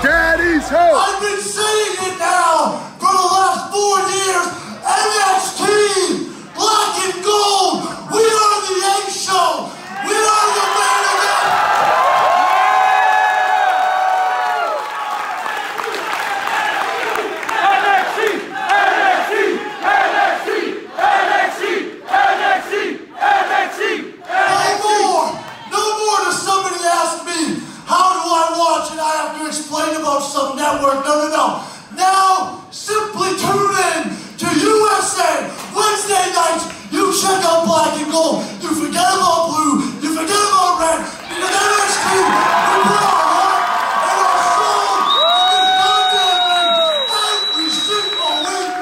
Daddy's home. I've been saying it now for the last 4 years. NXT, black and gold. We are the egg show. We are the main event. NXT, NXT, NXT, NXT, NXT, NXT, No more does somebody ask me, how do I watch and I have to explain about some network. No. Now, simply tune in to USA Wednesday nights. You check out black and gold. You forget about blue. You forget about red. Because NXT, we put our heart and our soul in this goddamn ring every single week.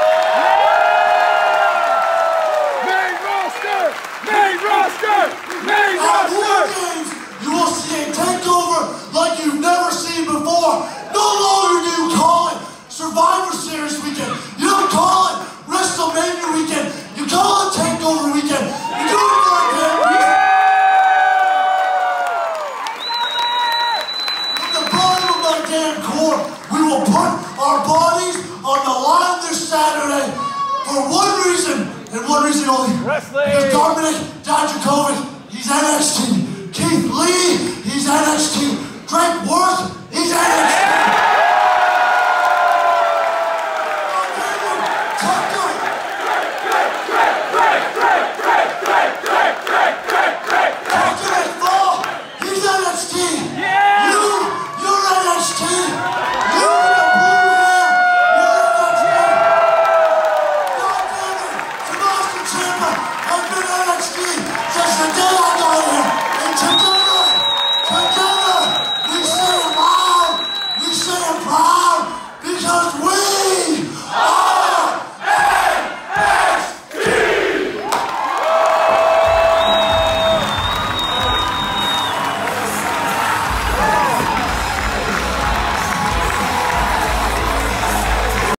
Main roster. Main roster. Main At War roster. Games, you will see a takeover like you've never seen before. No longer do you call it Survivor Series weekend. You don't call it WrestleMania weekend. You call it Takeover weekend. You do it for a damn reason. From the bottom of my damn core, we will put our bodies on the line this Saturday for one reason, and one reason only. Wrestling. Because Dominic Dijakovic, he's NXT. Keith Lee, he's NXT. Drake Worth,